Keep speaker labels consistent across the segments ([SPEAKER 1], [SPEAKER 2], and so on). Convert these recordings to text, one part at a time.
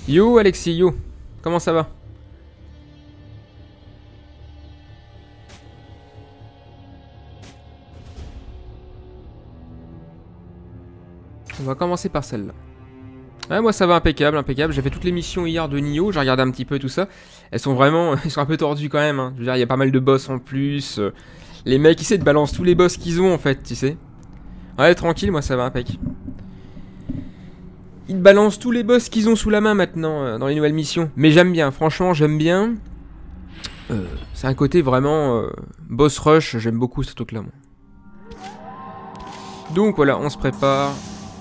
[SPEAKER 1] Yo Alexis, yo. Comment ça va? On va commencer par celle-là. Ouais, moi ça va impeccable, impeccable. J'ai fait toutes les missions hier de Nioh, j'ai regardé un petit peu tout ça. Elles sont vraiment... Ils sont un peu tordus quand même, hein. Je veux dire, il y a pas mal de boss en plus. Les mecs, ils te balancent tous les boss qu'ils ont en fait, tu sais. Ouais, tranquille, moi ça va impec. Ils te balancent tous les boss qu'ils ont sous la main maintenant dans les nouvelles missions. Mais j'aime bien, franchement j'aime bien. C'est un côté vraiment boss rush, j'aime beaucoup ce truc là moi. Donc voilà, on se prépare.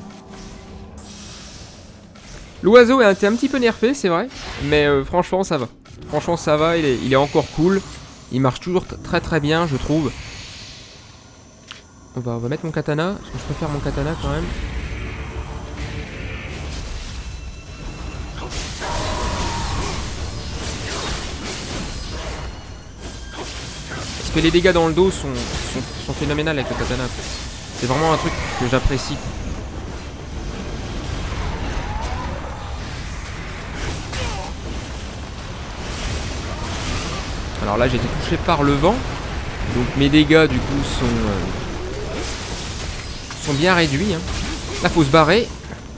[SPEAKER 1] L'oiseau a été un petit peu nerfé, c'est vrai. Mais franchement ça va. Franchement ça va, il est encore cool. Il marche toujours très très bien je trouve. On va mettre mon katana, parce que je préfère mon katana quand même. Parce que les dégâts dans le dos sont phénoménales avec le katana. C'est vraiment un truc que j'apprécie. Alors là j'ai été touché par le vent. Donc mes dégâts du coup sont bien réduits. Hein. Là faut se barrer.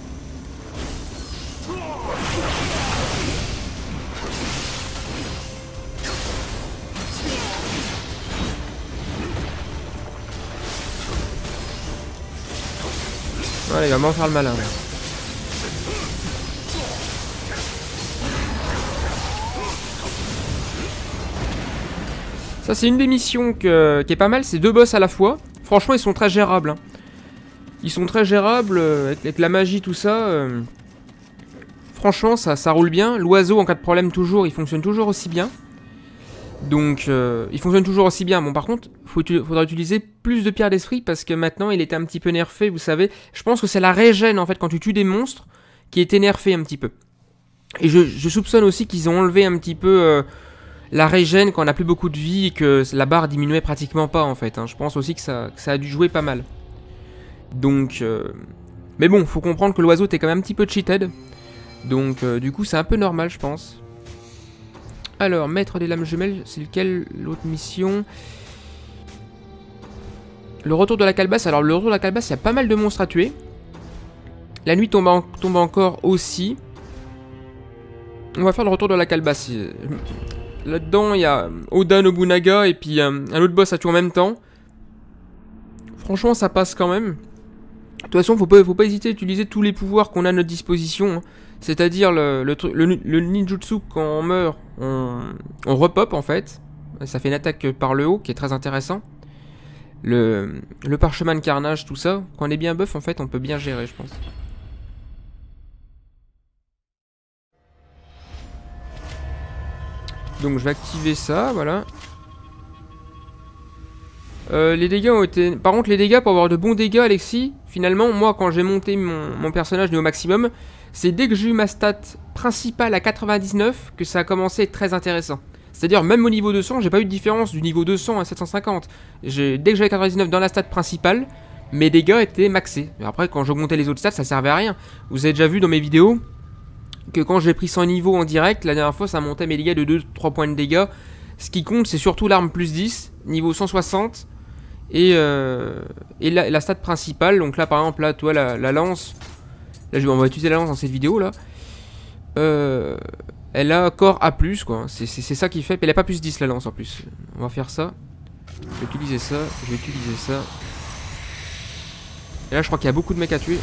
[SPEAKER 1] Voilà, il va m'en faire le malin. Là. Ça c'est une des missions qui est pas mal, c'est 2 boss à la fois. Franchement ils sont très gérables. Hein. Ils sont très gérables avec la magie tout ça. Franchement ça roule bien. L'oiseau en cas de problème toujours, il fonctionne toujours aussi bien. Donc il fonctionne toujours aussi bien. Bon par contre, faudra utiliser plus de pierres d'esprit parce que maintenant il était un petit peu nerfé, vous savez. Je pense que c'est la régène en fait quand tu tues des monstres qui était nerfé un petit peu. Et je soupçonne aussi qu'ils ont enlevé un petit peu la régène quand on n'a plus beaucoup de vie et que la barre diminuait pratiquement pas en fait. Hein. Je pense aussi que ça a dû jouer pas mal. Donc... Mais bon, faut comprendre que l'oiseau était quand même un petit peu cheated. Donc du coup c'est un peu normal je pense. Alors, maître des lames jumelles, c'est lequel l'autre mission? Le retour de la calebasse. Alors, le retour de la calebasse, il y a pas mal de monstres à tuer. La nuit tombe encore aussi. On va faire le retour de la calebasse. Là-dedans, il y a Oda Nobunaga et puis un autre boss à tuer en même temps. Franchement, ça passe quand même. De toute façon, faut pas hésiter à utiliser tous les pouvoirs qu'on a à notre disposition. Hein. C'est-à-dire le ninjutsu, quand on meurt, on repop en fait. Ça fait une attaque par le haut qui est très intéressant. Le parchemin de carnage, tout ça. Quand on est bien buff, en fait, on peut bien gérer, je pense. Donc je vais activer ça, voilà. Les dégâts ont été... Par contre, les dégâts, pour avoir de bons dégâts, Alexis, finalement, moi, quand j'ai monté mon personnage au maximum, c'est dès que j'ai eu ma stat principale à 99 que ça a commencé à être très intéressant. C'est-à-dire, même au niveau 200, j'ai pas eu de différence du niveau 200 à 750. Dès que j'avais 99 dans la stat principale, mes dégâts étaient maxés. Et après, quand j'augmentais les autres stats, ça servait à rien. Vous avez déjà vu dans mes vidéos que quand j'ai pris 100 niveaux en direct, la dernière fois, ça montait mes dégâts de 2-3 points de dégâts. Ce qui compte, c'est surtout l'arme plus 10, niveau 160... Et la stat principale, donc là par exemple, là, tu vois la lance. Là on va utiliser la lance dans cette vidéo là. Elle a corps A+, quoi. C'est ça qui fait. Puis elle a pas plus 10 la lance en plus. On va faire ça. Je vais utiliser ça. Je vais utiliser ça. Et là je crois qu'il y a beaucoup de mecs à tuer.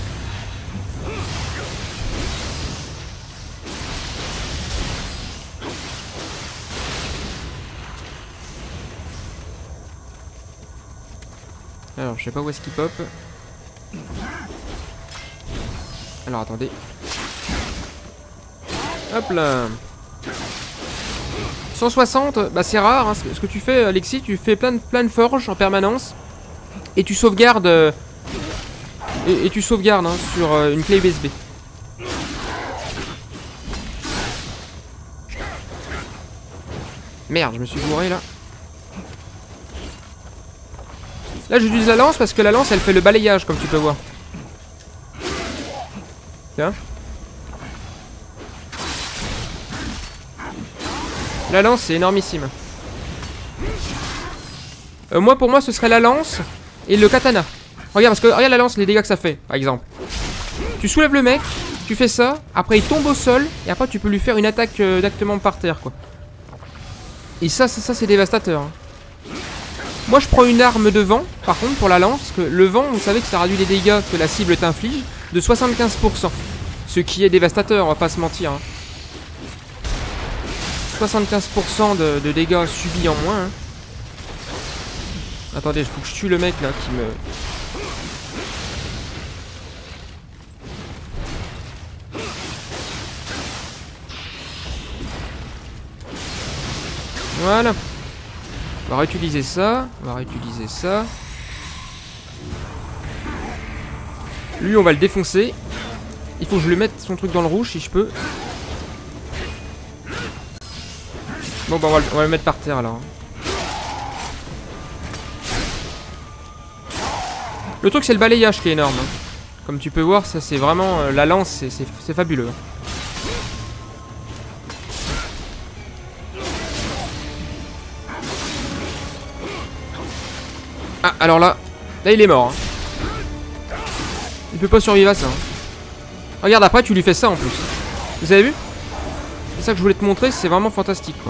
[SPEAKER 1] Alors, je sais pas où est-ce qu'il pop. Alors, attendez. Hop là. 160, bah c'est rare. Hein. Ce que tu fais, Alexis, tu fais plein de forges en permanence. Et tu sauvegardes... Et tu sauvegardes hein, sur une clé USB. Merde, je me suis bourré là. Là j'utilise la lance parce que la lance elle fait le balayage comme tu peux voir. Tiens. La lance, c'est énormissime. Moi, pour moi, ce serait la lance et le katana. Regarde, parce que regarde la lance, les dégâts que ça fait, par exemple. Tu soulèves le mec, tu fais ça, après il tombe au sol, et après tu peux lui faire une attaque directement par terre, quoi. Et ça c'est dévastateur. Hein. Moi, je prends une arme de vent, par contre, pour la lance, parce que le vent, vous savez que ça réduit les dégâts que la cible t'inflige de 75%. Ce qui est dévastateur, on va pas se mentir. Hein. 75% de dégâts subis en moins. Hein. Attendez, il faut que je tue le mec là qui me... Voilà. On va réutiliser ça. On va réutiliser ça. Lui, on va le défoncer. Il faut que je lui mette son truc dans le rouge si je peux. Bon, bah, on va le mettre par terre alors. Le truc, c'est le balayage qui est énorme. Hein. Comme tu peux voir, ça c'est vraiment... la lance, c'est fabuleux. Ah, alors là il est mort. Hein. Il peut pas survivre à ça. Hein. Regarde, après, tu lui fais ça en plus. Vous avez vu? C'est ça que je voulais te montrer, c'est vraiment fantastique, quoi.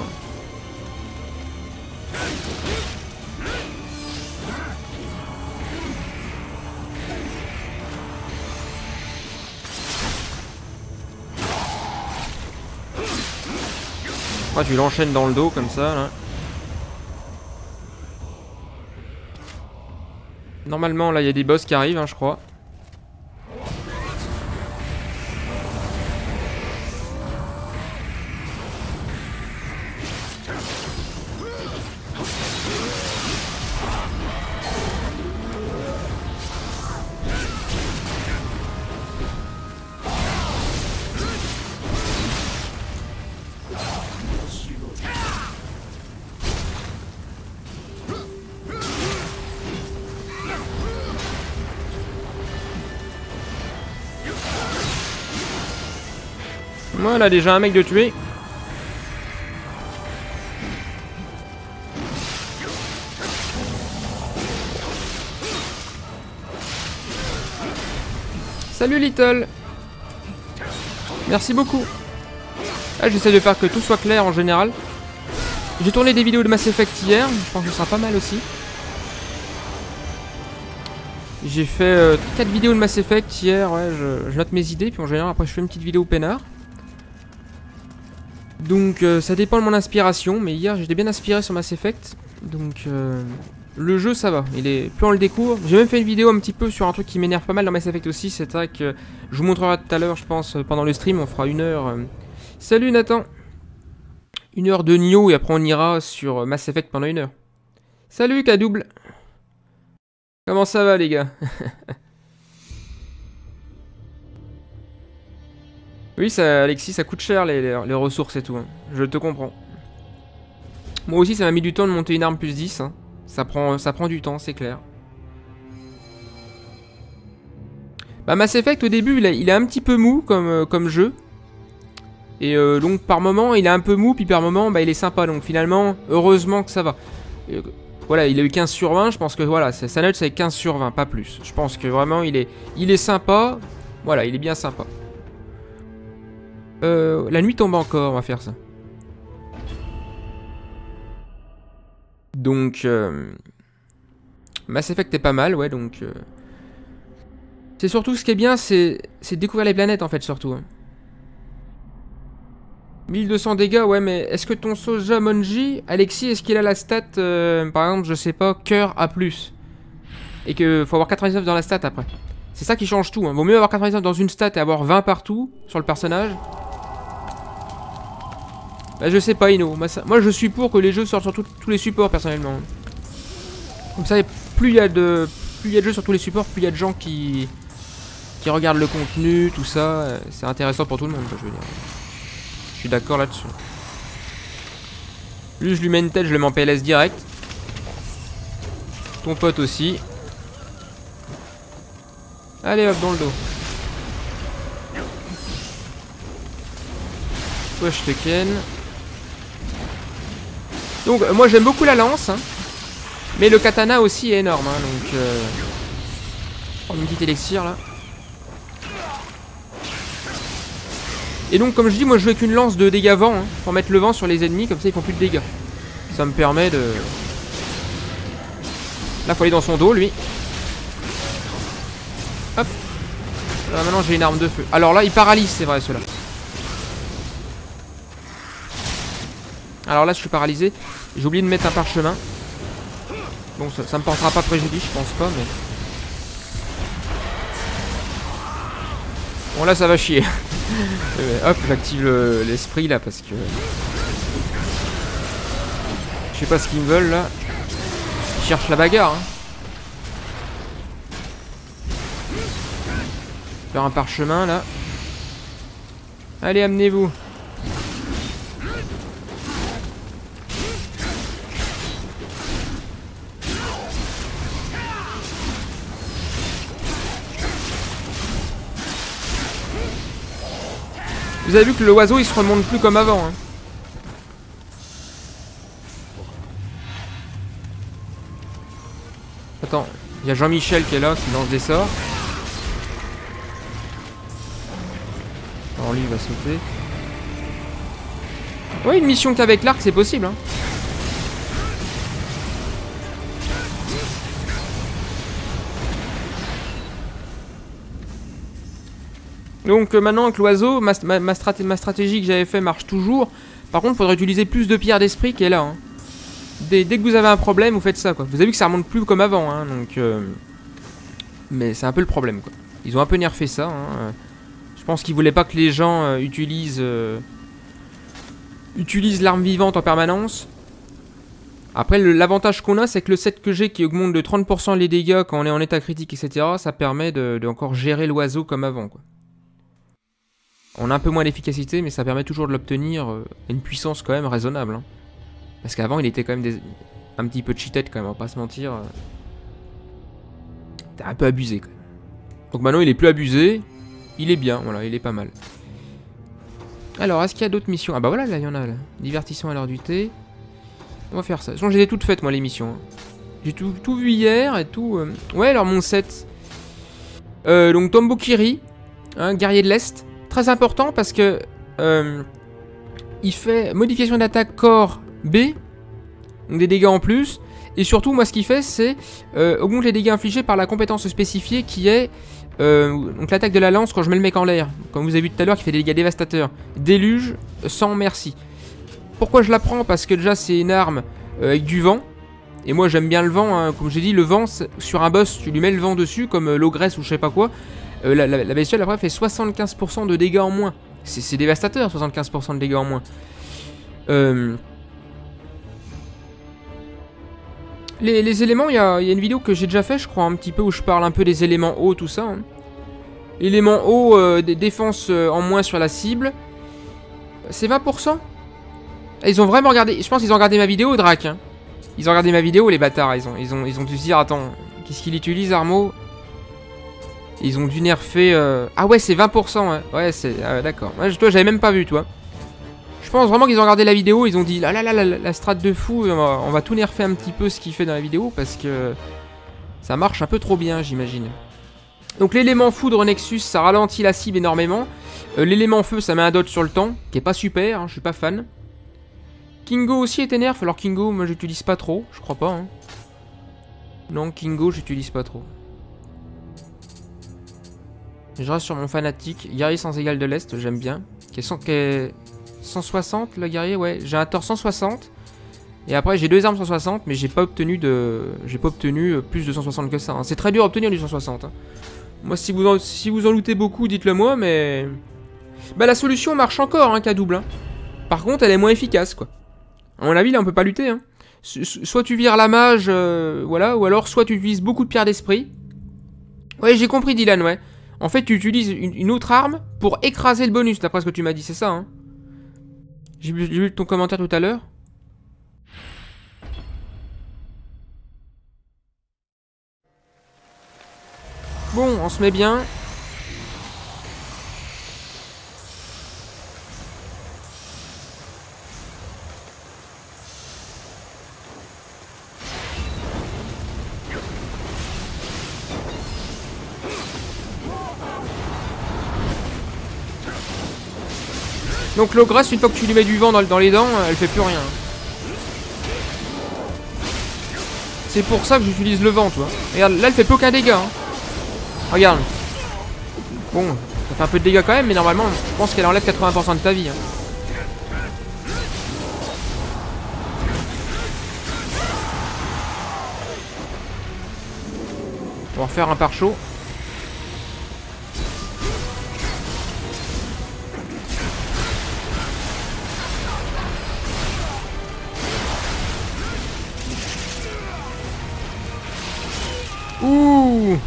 [SPEAKER 1] Ah, tu l'enchaînes dans le dos comme ça là. Normalement là il y a des boss qui arrivent hein, je crois. Voilà, déjà un mec de tuer. Salut Little. Merci beaucoup. Ah, j'essaie de faire que tout soit clair en général. J'ai tourné des vidéos de Mass Effect hier, je pense que ce sera pas mal aussi. J'ai fait 4 vidéos de Mass Effect hier, ouais, je note mes idées, puis en général après je fais une petite vidéo peinard. Donc ça dépend de mon inspiration, mais hier j'étais bien inspiré sur Mass Effect. Donc le jeu ça va, plus on le découvre. J'ai même fait une vidéo un petit peu sur un truc qui m'énerve pas mal dans Mass Effect aussi. C'est vrai que je vous montrerai tout à l'heure, je pense, pendant le stream, on fera une heure. Salut Nathan. Une heure de Nioh et après on ira sur Mass Effect pendant une heure. Salut K-Double. Comment ça va les gars? Oui, ça, Alexis, ça coûte cher les ressources et tout. Hein. Je te comprends. Moi aussi, ça m'a mis du temps de monter une arme plus 10. Hein. Ça prend du temps, c'est clair. Bah, Mass Effect, au début, il est un petit peu mou comme jeu. Et donc, par moment, il est un peu mou, puis par moment, bah, il est sympa. Donc, finalement, heureusement que ça va. Voilà, il a eu 15 sur 20. Je pense que voilà, sa note, c'est 15 sur 20, pas plus. Je pense que vraiment, il est sympa. Voilà, il est bien sympa. La nuit tombe encore, on va faire ça. Donc, Mass Effect est pas mal, ouais, donc... C'est surtout ce qui est bien, c'est découvrir les planètes, en fait, surtout. Hein. 1200 dégâts, ouais, mais est-ce que ton Soja Monji, Alexis, est-ce qu'il a la stat, par exemple, je sais pas, cœur A+. Et que faut avoir 99 dans la stat, après. C'est ça qui change tout, hein. Vaut mieux avoir 99 dans une stat et avoir 20 partout, sur le personnage... Bah je sais pas Ino, moi je suis pour que les jeux sortent sur tous les supports personnellement. Comme ça plus il y a de jeux sur tous les supports, plus il y a de gens qui regardent le contenu, tout ça, c'est intéressant pour tout le monde, je veux dire. Je suis d'accord là-dessus. Lui je lui mets une tête, je le mets en PLS direct. Ton pote aussi. Allez hop dans le dos. Ouais je te ken. Donc moi j'aime beaucoup la lance, hein, mais le katana aussi est énorme, hein, donc prendre une petite élixir là. Et donc comme je dis, moi je joue avec une lance de dégâts vent, hein, pour mettre le vent sur les ennemis, comme ça ils font plus de dégâts. Ça me permet de... Là faut aller dans son dos lui. Hop. Là, maintenant j'ai une arme de feu. Alors là il paralyse, c'est vrai ceux-là. Alors là je suis paralysé. J'ai oublié de mettre un parchemin. Bon ça me portera pas préjudice, je pense pas, mais... Bon là ça va chier. Hop, j'active l'esprit là parce que... Je sais pas ce qu'ils me veulent là. Ils cherchent la bagarre, hein. Faire un parchemin là. Allez, amenez-vous. Vous avez vu que l'oiseau il se remonte plus comme avant, hein. Attends, il y a Jean-Michel qui est là, qui lance des sorts. Alors lui il va sauter. Ouais, une mission qu'avec l'arc c'est possible, hein. Donc maintenant avec l'oiseau, ma stratégie que j'avais fait marche toujours. Par contre, il faudrait utiliser plus de pierres d'esprit qui est là, hein. Dès que vous avez un problème, vous faites ça, quoi. Vous avez vu que ça remonte plus comme avant, hein, donc... Mais c'est un peu le problème, quoi. Ils ont un peu nerfé ça, hein. Je pense qu'ils voulaient pas que les gens utilisent l'arme vivante en permanence. Après, l'avantage qu'on a, c'est que le set que j'ai qui augmente de 30% les dégâts quand on est en état critique, etc., ça permet de encore gérer l'oiseau comme avant, quoi. On a un peu moins d'efficacité, mais ça permet toujours de l'obtenir à une puissance quand même raisonnable, hein. Parce qu'avant, il était quand même un petit peu cheated quand même, on va pas se mentir. T'es un peu abusé quand même. Donc maintenant, il est plus abusé. Il est bien, voilà, il est pas mal. Alors, est-ce qu'il y a d'autres missions? Ah bah voilà, là, il y en a, là. Divertissement à l'heure du thé. On va faire ça. De toute façon, j'ai toutes faites, moi, les missions, hein. J'ai tout vu hier et tout... Ouais, alors, mon set... donc, Tombokiri, hein, guerrier de l'Est. Très important parce que... il fait modification d'attaque corps B. Donc, des dégâts en plus. Et surtout, moi, ce qu'il fait, c'est... augmente les dégâts infligés par la compétence spécifiée qui est... donc l'attaque de la lance quand je mets le mec en l'air. Comme vous avez vu tout à l'heure, qui fait des dégâts dévastateurs. Déluge, sans merci. Pourquoi je la prends? Parce que déjà c'est une arme avec du vent. Et moi j'aime bien le vent, hein. Comme j'ai dit, le vent sur un boss, tu lui mets le vent dessus, comme l'ogresse ou je sais pas quoi. La bestiole après fait 75% de dégâts en moins. C'est dévastateur, 75% de dégâts en moins. Les éléments, il y a une vidéo que j'ai déjà fait, je crois, un petit peu, où je parle un peu des éléments hauts, tout ça, hein. Éléments hauts, des défenses en moins sur la cible. C'est 20%. Ils ont vraiment regardé, je pense qu'ils ont regardé ma vidéo, Drac, hein. Ils ont regardé ma vidéo, les bâtards, ils ont dû se dire, attends, qu'est-ce qu'il utilise, Armo? Ils ont dû nerfer... Ah ouais, c'est 20%, ouais, ouais c'est... d'accord. Ouais, toi, j'avais même pas vu, toi. Je pense vraiment qu'ils ont regardé la vidéo, ils ont dit, la strat de fou, on va tout nerfer un petit peu ce qu'il fait dans la vidéo, parce que... ça marche un peu trop bien, j'imagine. Donc l'élément foudre Nexus, ça ralentit la cible énormément. L'élément feu, ça met un dodge sur le temps, qui est pas super, hein, je suis pas fan. Kingo aussi était nerf, alors Kingo, moi j'utilise pas trop, je crois pas, hein. Non, Kingo, j'utilise pas trop. Je reste sur mon fanatique, guerrier sans égal de l'Est, j'aime bien. Qui est 160 le guerrier, ouais, j'ai un tort 160. Et après j'ai deux armes 160, mais j'ai pas obtenu plus de 160 que ça, hein. C'est très dur à obtenir du 160, hein. Moi si vous en lootez beaucoup, dites-le moi, mais... Bah la solution marche encore, hein, qu'à double, hein. Par contre elle est moins efficace, quoi. À mon avis là on peut pas lutter, hein. Soit tu vires la mage, voilà, ou alors soit tu utilises beaucoup de pierres d'esprit. Ouais, j'ai compris Dylan, ouais. En fait tu utilises une autre arme pour écraser le bonus, d'après ce que tu m'as dit, c'est ça, hein. J'ai lu ton commentaire tout à l'heure. Bon, on se met bien. Donc l'ogresse, une fois que tu lui mets du vent dans les dents, elle fait plus rien. C'est pour ça que j'utilise le vent, tu vois. Regarde, là elle fait plus aucun dégât. Hein. Regarde. Bon, ça fait un peu de dégâts quand même, mais normalement, je pense qu'elle enlève 80% de ta vie. Hein. On va refaire un par chaud. Ouh.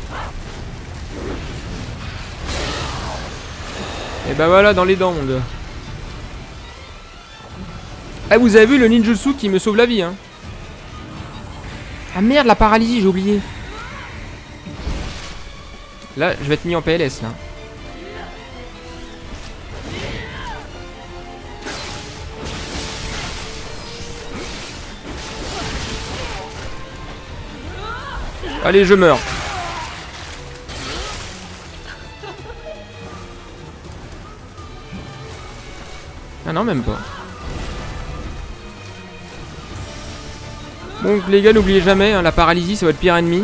[SPEAKER 1] Et bah voilà, dans les dents, mon gars. Ah, vous avez vu le ninjutsu qui me sauve la vie, hein. Ah merde, la paralysie, j'ai oublié. Là, je vais être mis en PLS, là. Allez, je meurs. Ah non, même pas. Donc les gars, n'oubliez jamais, hein, la paralysie, c'est votre pire ennemi.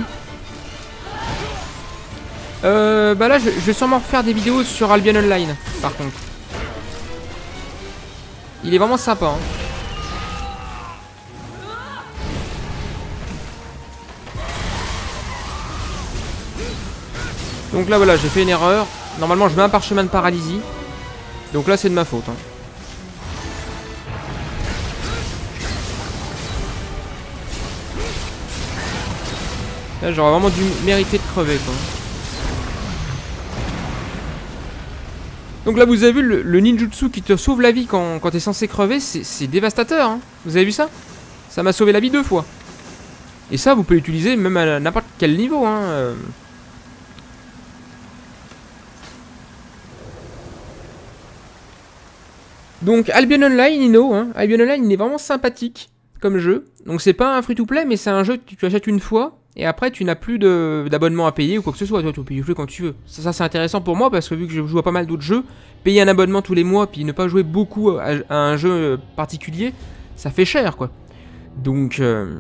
[SPEAKER 1] Bah là, je vais sûrement refaire des vidéos sur Albion Online, par contre. Il est vraiment sympa, hein. Donc là, voilà, j'ai fait une erreur. Normalement, je mets un parchemin de paralysie. Donc là, c'est de ma faute, hein. Là, j'aurais vraiment dû mériter de crever, quoi. Donc là, vous avez vu le ninjutsu qui te sauve la vie quand t'es censé crever, c'est dévastateur, hein. Vous avez vu ça? Ça m'a sauvé la vie 2 fois. Et ça, vous pouvez l'utiliser même à n'importe quel niveau, hein. Donc Albion Online, Nino, hein. Albion Online, il est vraiment sympathique comme jeu. Donc c'est pas un free-to-play, mais c'est un jeu que tu achètes une fois. Et après, tu n'as plus d'abonnement à payer ou quoi que ce soit. Toi, tu peux jouer quand tu veux. Ça c'est intéressant pour moi parce que vu que je joue à pas mal d'autres jeux, payer un abonnement tous les mois puis ne pas jouer beaucoup à un jeu particulier, ça fait cher, quoi. Donc je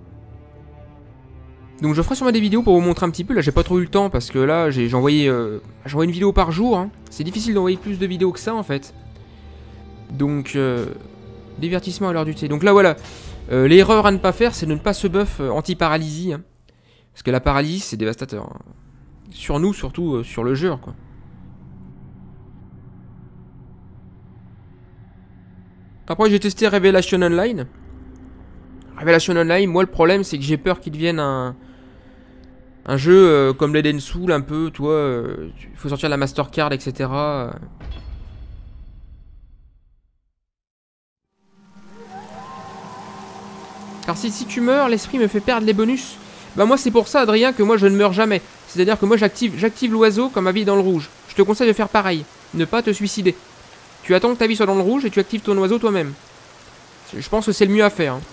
[SPEAKER 1] ferai sûrement des vidéos pour vous montrer un petit peu. Là, j'ai pas trop eu le temps parce que là, j'envoie une vidéo par jour. Hein. C'est difficile d'envoyer plus de vidéos que ça, en fait. Donc, divertissement à l'heure du thé. Donc là, voilà. L'erreur à ne pas faire, c'est de ne pas se buff anti-paralysie. Hein. Parce que la paralysie, c'est dévastateur. Hein. Sur nous, surtout sur le jeu, quoi. Après, j'ai testé Revelation Online. Revelation Online, moi, le problème, c'est que j'ai peur qu'il devienne un jeu comme Dead and Soul, un peu, tu vois. Il faut sortir la Mastercard, etc. Car si tu meurs, l'esprit me fait perdre les bonus. Bah moi c'est pour ça, Adrien, que moi je ne meurs jamais. C'est-à-dire que moi j'active l'oiseau comme ma vie est dans le rouge. Je te conseille de faire pareil. Ne pas te suicider. Tu attends que ta vie soit dans le rouge et tu actives ton oiseau toi-même. Je pense que c'est le mieux à faire. Hein.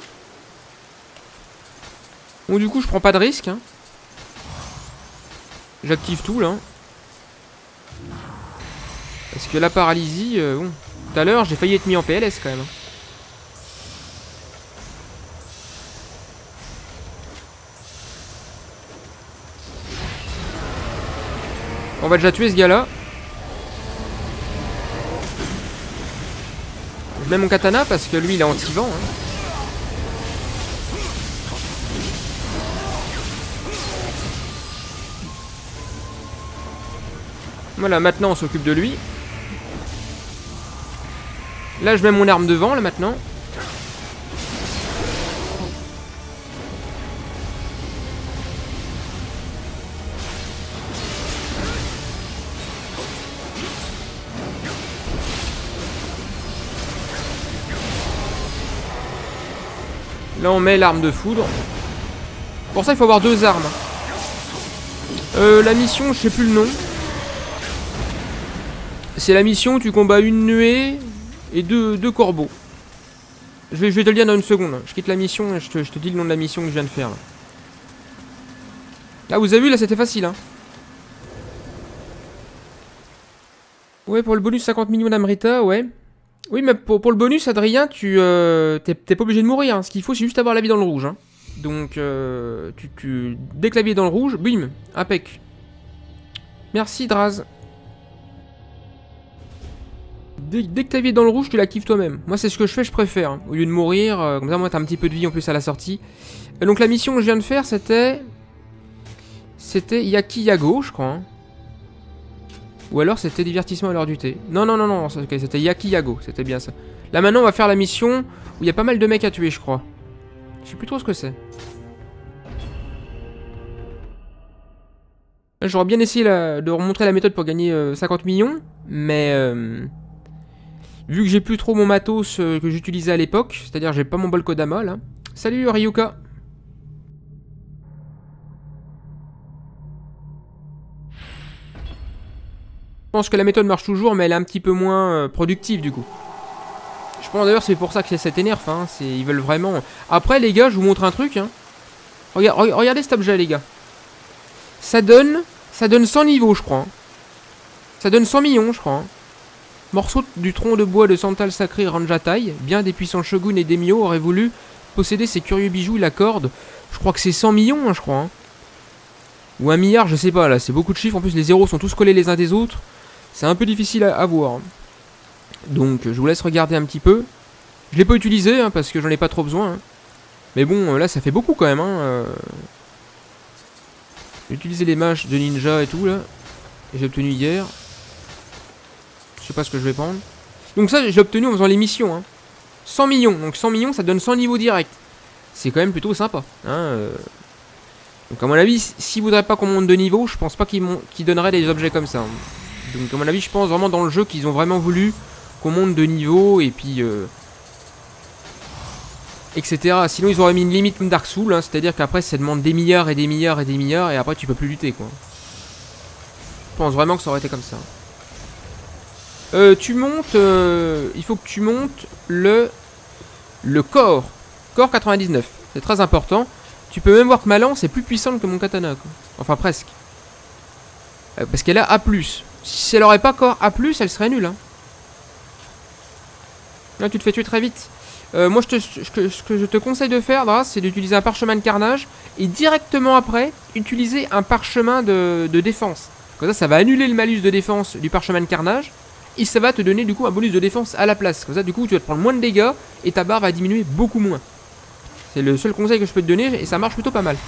[SPEAKER 1] Bon du coup je prends pas de risque. Hein. J'active tout là. Parce que la paralysie, bon. Tout à l'heure j'ai failli être mis en PLS quand même. Hein. On va déjà tuer ce gars-là. Je mets mon katana parce que lui, il est anti-vent. Hein. Voilà, maintenant, on s'occupe de lui. Là, je mets mon arme devant, là, maintenant. Là on met l'arme de foudre. Pour ça il faut avoir 2 armes. La mission, je sais plus le nom. C'est la mission où tu combats une nuée et deux corbeaux. Je vais te le dire dans une seconde. Je quitte la mission et je te dis le nom de la mission que je viens de faire. Là, vous avez vu, là c'était facile. Hein. Ouais, pour le bonus 50 millions d'Amrita, ouais. Oui, mais pour le bonus, Adrien, t'es pas obligé de mourir. Hein. Ce qu'il faut, c'est juste avoir la vie dans le rouge. Hein. Donc, dès que la vie est dans le rouge, bim, impec. Merci, Draz. Dès que ta vie est dans le rouge, tu la kiffes toi-même. Moi, c'est ce que je fais, je préfère. Hein. Au lieu de mourir, comme ça, moi, t'as un petit peu de vie en plus à la sortie. Et donc, la mission que je viens de faire, c'était Yaki Yago, je crois. Hein. Ou alors, c'était divertissement à l'heure du thé. Non, non, non, non, okay, c'était Yaki Yago, c'était bien ça. Là, maintenant, on va faire la mission où il y a pas mal de mecs à tuer, je crois. Je sais plus trop ce que c'est. J'aurais bien essayé de remontrer la méthode pour gagner 50 millions, mais vu que j'ai plus trop mon matos que j'utilisais à l'époque, c'est-à-dire j'ai pas mon bol Kodama là. Salut Ryuka. Je pense que la méthode marche toujours, mais elle est un petit peu moins productive du coup. Je pense d'ailleurs c'est pour ça que c'est énerve, hein. Ils veulent vraiment... Après les gars, je vous montre un truc. Hein. Regardez cet objet les gars. Ça donne 100 niveaux je crois. Hein. Ça donne 100 millions je crois. Hein. Morceau du tronc de bois de Santal Sacré Ranjatai. Bien des puissants shoguns et daimyo auraient voulu posséder ces curieux bijoux et la corde. Je crois que c'est 100 millions hein, je crois. Hein. Ou 1 milliard, je sais pas là. C'est beaucoup de chiffres. En plus les zéros sont tous collés les uns des autres. C'est un peu difficile à voir. Donc je vous laisse regarder un petit peu. Je l'ai pas utilisé hein, parce que j'en ai pas trop besoin. Hein. Mais bon, là ça fait beaucoup quand même. Hein. J'ai utilisé les mages de ninja et tout là. J'ai obtenu hier. Je sais pas ce que je vais prendre. Donc ça j'ai obtenu en faisant les missions. Hein. 100 millions. Donc 100 millions ça donne 100 niveaux directs. C'est quand même plutôt sympa. Hein. Donc à mon avis, s'ils voudraient pas qu'on monte de niveau, je pense pas qu'ils donneraient des objets comme ça. Hein. Donc à mon avis, je pense vraiment dans le jeu qu'ils ont vraiment voulu qu'on monte de niveau et puis... etc. Sinon ils auraient mis une limite comme Dark Souls, hein, c'est-à-dire qu'après ça demande des milliards et des milliards et des milliards et après tu peux plus lutter quoi. Je pense vraiment que ça aurait été comme ça. Tu montes... il faut que tu montes le corps. Corps 99. C'est très important. Tu peux même voir que ma lance est plus puissante que mon katana quoi. Enfin presque. Parce qu'elle a A+. Si elle aurait pas corps A+, elle serait nulle. Hein. Là, tu te fais tuer très vite. Moi, ce que je te conseille de faire, Dras, c'est d'utiliser un parchemin de carnage. Et directement après, utiliser un parchemin de défense. Comme ça va annuler le malus de défense du parchemin de carnage. Et ça va te donner du coup un bonus de défense à la place. Comme ça, du coup, tu vas te prendre moins de dégâts. Et ta barre va diminuer beaucoup moins. C'est le seul conseil que je peux te donner. Et ça marche plutôt pas mal.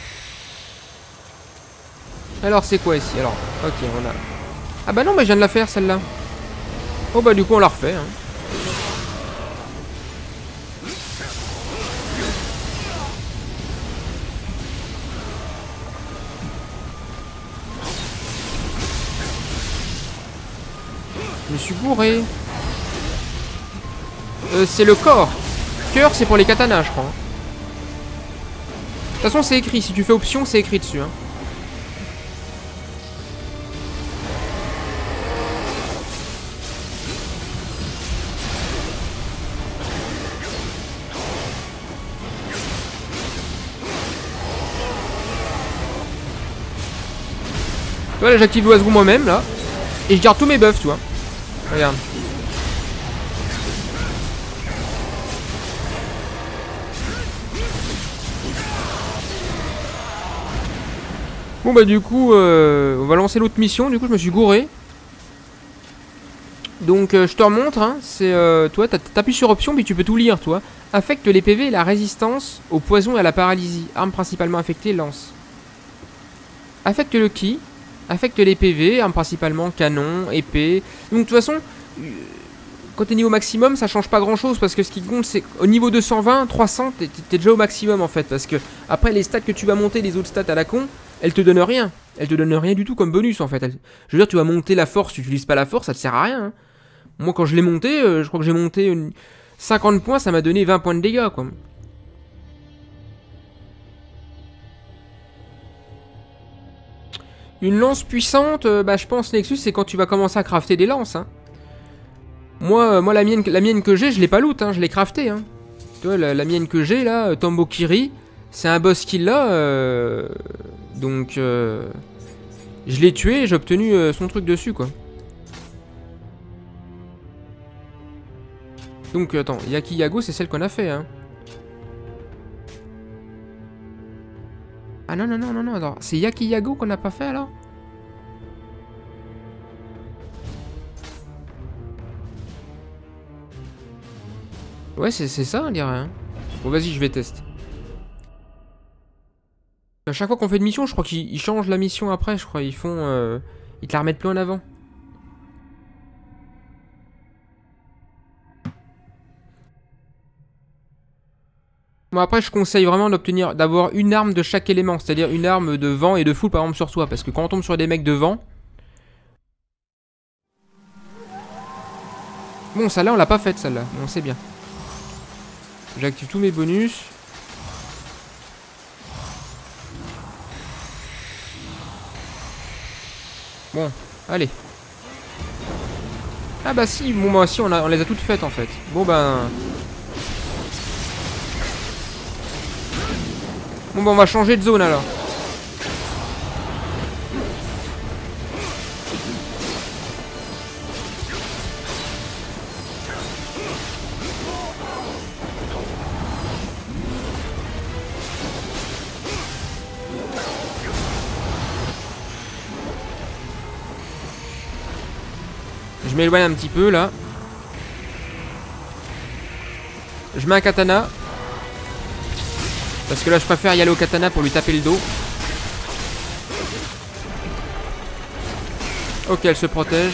[SPEAKER 1] Alors, c'est quoi ici? Alors, ok, on a... Ah bah non, bah je viens de la faire celle-là. Oh bah du coup on la refait. Hein. Je me suis bourré. C'est le corps. Cœur c'est pour les katanas je crois. De toute façon c'est écrit. Si tu fais option c'est écrit dessus. Hein. Tu vois là j'active l'oiseau moi-même là. Et je garde tous mes buffs tu vois. Regarde. Bon bah du coup on va lancer l'autre mission. Du coup je me suis gouré. Donc je te remontre hein. C'est toi t'appuies sur option puis tu peux tout lire toi. Affecte les PV et la résistance au poison et à la paralysie. Arme principalement affectée, lance. Affecte le ki. Affecte les PV, armes principalement canon, épée. Donc de toute façon, quand t'es niveau maximum, ça change pas grand chose parce que ce qui compte c'est au niveau 220, 300, t'es déjà au maximum en fait. Parce que après les stats que tu vas monter, les autres stats à la con, elles te donnent rien. Elles te donnent rien du tout comme bonus en fait. Je veux dire, tu vas monter la force, tu utilises pas la force, ça te sert à rien. Hein. Moi quand je l'ai monté, je crois que j'ai monté 50 points, ça m'a donné 20 points de dégâts quoi. Une lance puissante, bah je pense Nexus c'est quand tu vas commencer à crafter des lances. Hein. Moi la mienne que j'ai, je l'ai pas loot, hein, je l'ai crafté. Hein. Tu vois, la mienne que j'ai là, Tombokiri, c'est un boss kill là. Donc je l'ai tué et j'ai obtenu son truc dessus quoi. Donc, attends, Yaki Yago, c'est celle qu'on a fait, hein. Ah non, non, non, non, non, attends. C'est Yaki Yago qu'on n'a pas fait, alors? Ouais, c'est ça, on dirait, hein. Bon, vas-y, je vais tester. À chaque fois qu'on fait une mission, je crois qu'ils changent la mission après, je crois. Ils font... ils te la remettent plus en avant. Bon, après, je conseille vraiment d'avoir une arme de chaque élément. C'est-à-dire une arme de vent et de foule, par exemple, sur soi. Parce que quand on tombe sur des mecs de vent... Bon, celle-là, on l'a pas faite, celle-là. Bon, c'est bien. J'active tous mes bonus. Bon, allez. Ah bah si, bon bah si, on les a toutes faites en fait. Bon ben... Bon bah on va changer de zone alors. Je m'éloigne un petit peu là. Je mets un katana. Parce que là je préfère y aller au katana pour lui taper le dos. Ok, elle se protège.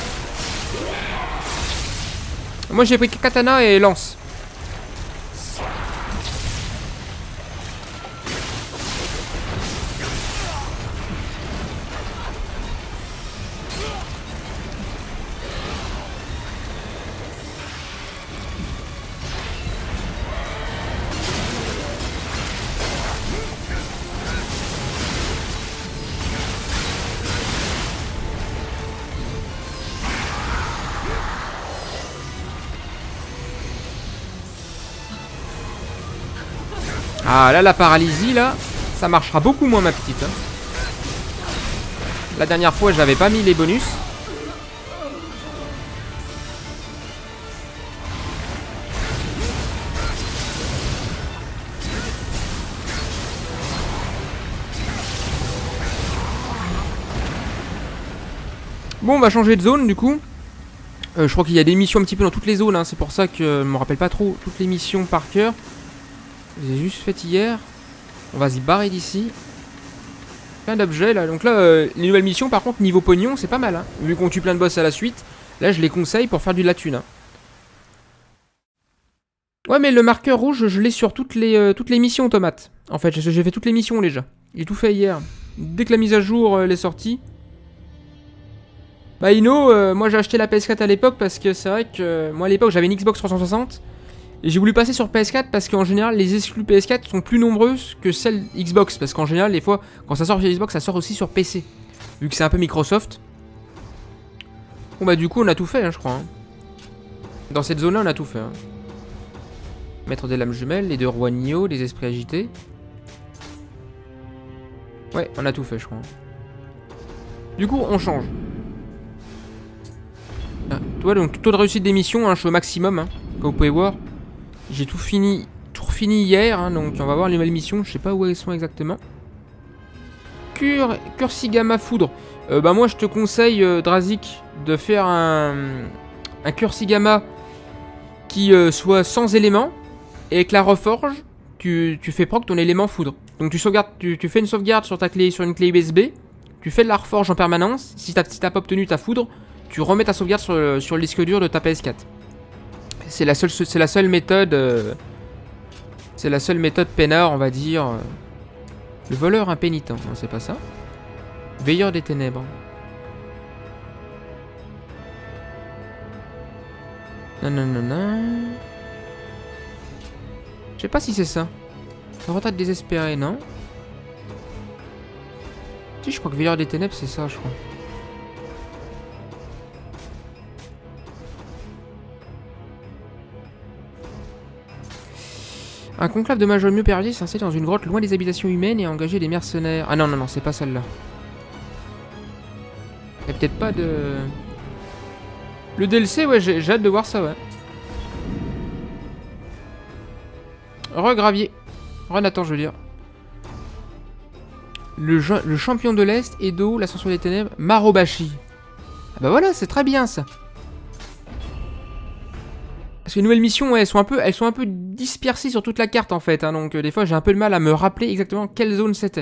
[SPEAKER 1] Moi j'ai pris katana et lance. Ah là la paralysie là, ça marchera beaucoup moins ma petite. Hein. La dernière fois j'avais pas mis les bonus. Bon, on va changer de zone du coup. Je crois qu'il y a des missions un petit peu dans toutes les zones, hein. C'est pour ça que je me rappelle pas trop toutes les missions par cœur. Je les ai juste faites hier. On va s'y barrer d'ici. Plein d'objets là. Donc là, les nouvelles missions par contre, niveau pognon, c'est pas mal. Hein. Vu qu'on tue plein de boss à la suite, là je les conseille pour faire de la thune. Hein. Ouais, mais le marqueur rouge, je l'ai sur toutes les missions automates. En fait, j'ai fait toutes les missions déjà. J'ai tout fait hier. Dès que la mise à jour est sortie. Bah Ino, moi j'ai acheté la PS4 à l'époque parce que c'est vrai que moi à l'époque j'avais une Xbox 360 et j'ai voulu passer sur PS4 parce qu'en général les exclus PS4 sont plus nombreuses que celles Xbox parce qu'en général des fois quand ça sort sur Xbox ça sort aussi sur PC vu que c'est un peu Microsoft. Bon bah du coup on a tout fait hein, je crois. Hein. Dans cette zone là on a tout fait. Hein. Maître des lames jumelles, les deux rois Nioh, les esprits agités. Ouais on a tout fait je crois. Du coup on change. Ah, tu vois donc taux de réussite des missions, hein, je suis au maximum, hein, comme vous pouvez voir. J'ai tout fini hier, hein, donc on va voir les nouvelles missions, je sais pas où elles sont exactement. Kursigama Foudre. Bah moi je te conseille, Drazik, de faire un Kursigama qui soit sans éléments. Et avec la reforge, tu fais proc ton élément foudre. Donc tu sauvegardes, tu fais une sauvegarde sur ta clé, sur une clé USB. Tu fais de la reforge en permanence. Si t'as pas obtenu ta foudre, tu remets ta sauvegarde sur le disque dur de ta PS4. C'est la seule méthode. C'est la seule méthode peinard, on va dire. Le voleur impénitent, non, c'est pas ça. Veilleur des ténèbres. Non, non, non, non. Je sais pas si c'est ça. Retraite désespérée, non? Si, je crois que Veilleur des ténèbres, c'est ça, je crois. Un conclave de mages mieux perdus s'installe dans une grotte loin des habitations humaines et a engagé des mercenaires. Ah non, non, non, c'est pas celle-là. Y'a peut-être pas de... Le DLC, ouais, j'ai hâte de voir ça, ouais. Re-Gravier. Re-Nathan, je veux dire. Le champion de l'Est, Edo, l'ascension des ténèbres, Marobashi. Ah bah voilà, c'est très bien ça. Parce que les nouvelles missions, ouais, elles sont un peu dispersées sur toute la carte en fait. Hein, donc des fois j'ai un peu de mal à me rappeler exactement quelle zone c'était.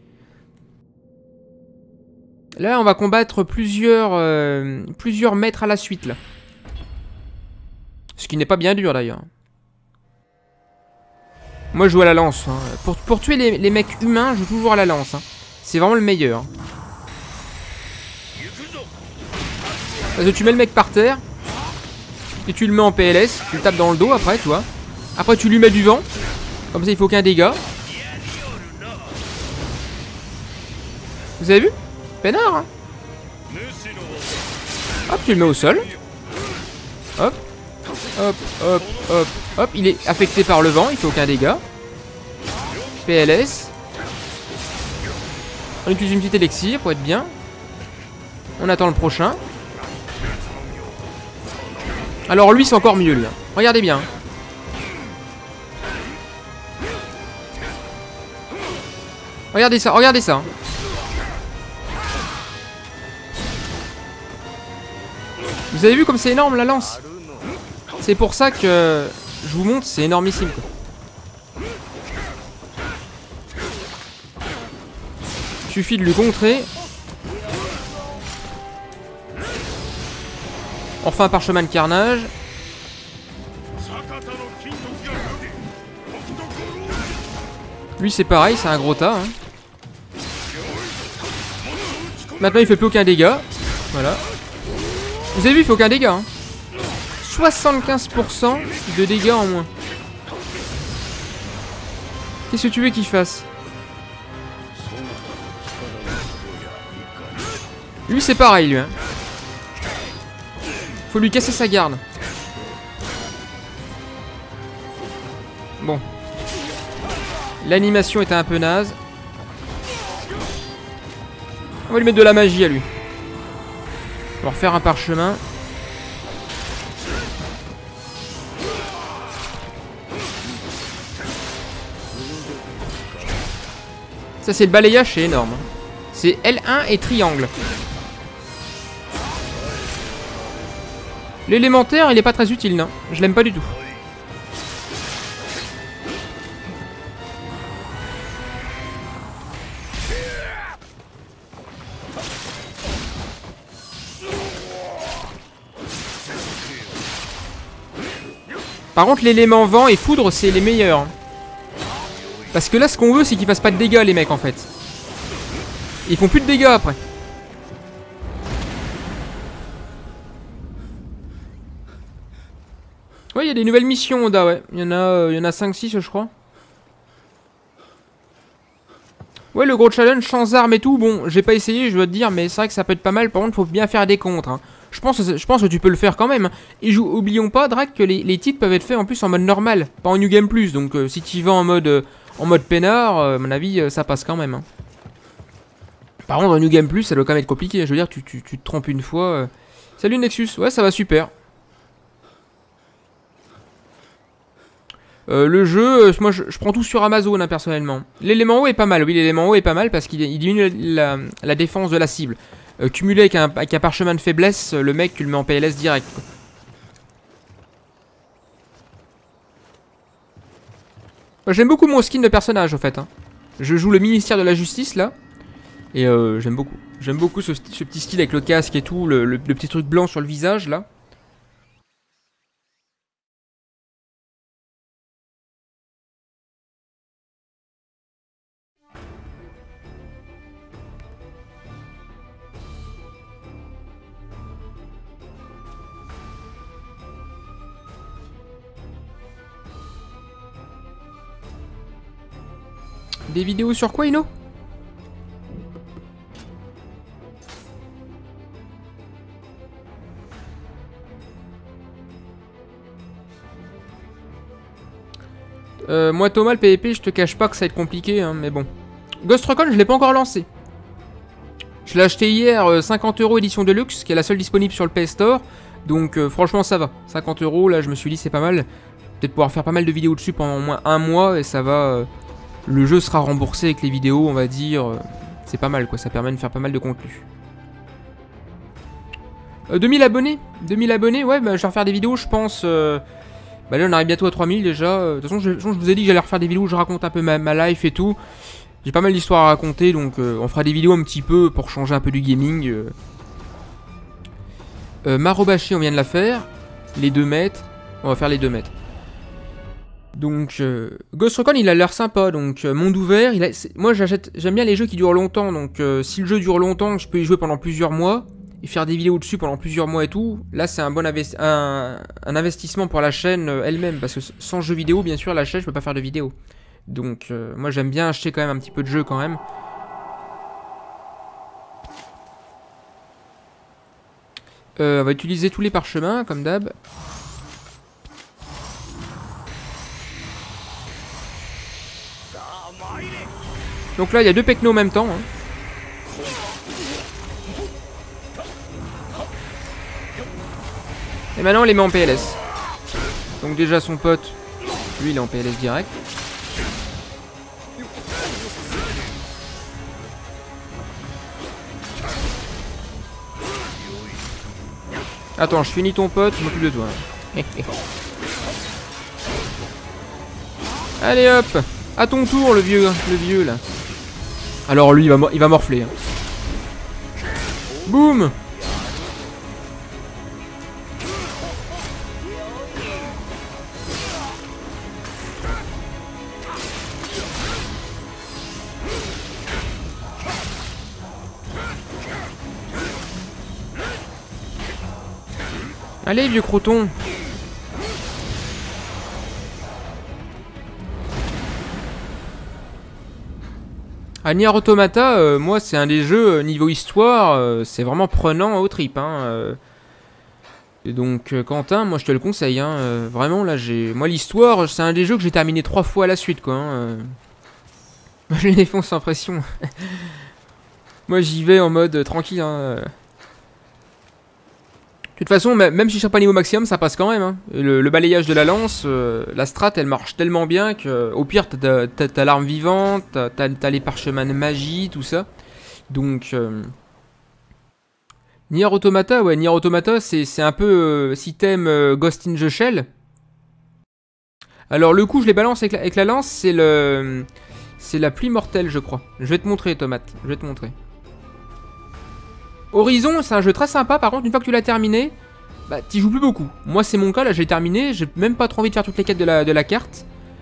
[SPEAKER 1] Là on va combattre plusieurs maîtres à la suite là. Ce qui n'est pas bien dur d'ailleurs. Moi je joue à la lance. Hein. Pour tuer les mecs humains, je joue toujours à la lance. Hein. C'est vraiment le meilleur. Parce que tu mets le mec par terre. Et tu le mets en PLS, tu le tapes dans le dos après, tu vois. Après tu lui mets du vent. Comme ça il faut aucun dégât. Vous avez vu? Peinard hein. Hop, tu le mets au sol. Hop. Hop, hop, hop, hop. Il est affecté par le vent, il fait aucun dégât. PLS. On utilise une petite élixir pour être bien. On attend le prochain. Alors lui c'est encore mieux lui. Regardez bien. Regardez ça, regardez ça. Vous avez vu comme c'est énorme la lance? C'est pour ça que je vous montre, c'est énormissime quoi. Suffit de lui contrer. Enfin un parchemin de carnage. Lui c'est pareil, c'est un gros tas. Hein. Maintenant il fait plus aucun dégât. Voilà. Vous avez vu, il fait aucun dégât. Hein. 75% de dégâts en moins. Qu'est-ce que tu veux qu'il fasse? Lui c'est pareil lui. Hein. Faut lui casser sa garde. Bon. L'animation était un peu naze. On va lui mettre de la magie à lui. On va refaire un parchemin. Ça c'est le balayage, c'est énorme. C'est L1 et triangle. L'élémentaire, il est pas très utile, non. Je l'aime pas du tout. Par contre, l'élément vent et foudre, c'est les meilleurs. Parce que là, ce qu'on veut, c'est qu'ils fassent pas de dégâts, les mecs, en fait. Ils font plus de dégâts, après. Ouais, il y a des nouvelles missions, Oda, ouais. Il y en a 5-6, je crois. Ouais, le gros challenge sans armes et tout, bon, j'ai pas essayé, je dois te dire, mais c'est vrai que ça peut être pas mal. Par contre, faut bien faire des contres. Hein. Je pense que tu peux le faire quand même. Et oublions pas, Drac, que les titres peuvent être faits en plus en mode normal, pas en New Game Plus. Donc, si tu y vas en mode peinard, à mon avis, ça passe quand même. Hein. Par contre, en New Game Plus, ça doit quand même être compliqué. Je veux dire, tu te trompes une fois. Salut Nexus, ouais, ça va super. Le jeu, moi je prends tout sur Amazon hein, personnellement. L'élément haut est pas mal, oui l'élément haut est pas mal parce qu'il diminue la défense de la cible. Cumulé avec un parchemin de faiblesse, le mec tu le mets en PLS direct. J'aime beaucoup mon skin de personnage en fait. Hein. Je joue le ministère de la justice là. Et j'aime beaucoup. J'aime beaucoup ce petit style avec le casque et tout, le petit truc blanc sur le visage là. Des vidéos sur quoi, Ino? Moi Thomas, le PvP, je te cache pas que ça va être compliqué, hein, mais bon. Ghost Recon, je l'ai pas encore lancé. Je l'ai acheté hier, 50 € édition Deluxe, qui est la seule disponible sur le PS Store. Donc franchement ça va. 50 €, là je me suis dit c'est pas mal. peut-être pouvoir faire pas mal de vidéos dessus pendant au moins un mois et ça va... le jeu sera remboursé avec les vidéos, on va dire. C'est pas mal quoi, ça permet de faire pas mal de contenu. 2000 abonnés 2000 abonnés, ouais, bah, je vais refaire des vidéos, je pense. Bah là, on arrive bientôt à 3000 déjà. De toute façon, je vous ai dit que j'allais refaire des vidéos où je raconte un peu ma life et tout. J'ai pas mal d'histoires à raconter, donc on fera des vidéos un petit peu pour changer un peu du gaming. Marobaché, on vient de la faire. Les 2 mètres. On va faire les 2 mètres. Donc, Ghost Recon, il a l'air sympa. Donc, monde ouvert. Moi, j'aime bien les jeux qui durent longtemps. Donc, si le jeu dure longtemps, je peux y jouer pendant plusieurs mois. Et faire des vidéos dessus pendant plusieurs mois et tout. Là, c'est un bon un investissement pour la chaîne elle-même. Parce que sans jeux vidéo, bien sûr, la chaîne, je peux pas faire de vidéos. Donc, moi, j'aime bien acheter quand même un petit peu de jeux quand même. On va utiliser tous les parchemins, comme d'hab. Donc là, il y a 2 pecnos en même temps. Hein. Et maintenant, on les met en PLS. Donc déjà, son pote, lui, il est en PLS direct. Attends, je finis ton pote, je m'occupe de toi. Allez hop, à ton tour le vieux là. Alors lui il va morfler. Hein. Boum. Allez, vieux croton. Nier Automata, moi, c'est un des jeux, niveau histoire, c'est vraiment prenant au trip. Hein, Et donc, Quentin, moi, je te le conseille. Hein, vraiment, là, moi, l'histoire, c'est un des jeux que j'ai terminé 3 fois à la suite, quoi. Hein, je les défonce sans pression. Moi, j'y vais en mode tranquille, hein. De toute façon, même si je suis pas niveau maximum, ça passe quand même. Hein. Le balayage de la lance, la strat, elle marche tellement bien que, au pire, t'as l'arme vivante, t'as les parchemins de magie, tout ça. Donc, Nier Automata, ouais, Nier Automata, c'est un peu, si t'aimes Ghost in the Shell. Alors, le coup, je les balance avec la lance, c'est la pluie mortelle, je crois. Je vais te montrer, Tomate, je vais te montrer. Horizon, c'est un jeu très sympa, par contre, une fois que tu l'as terminé, bah, t'y joues plus beaucoup. Moi, c'est mon cas, là, j'ai terminé, j'ai même pas trop envie de faire toutes les quêtes de la carte.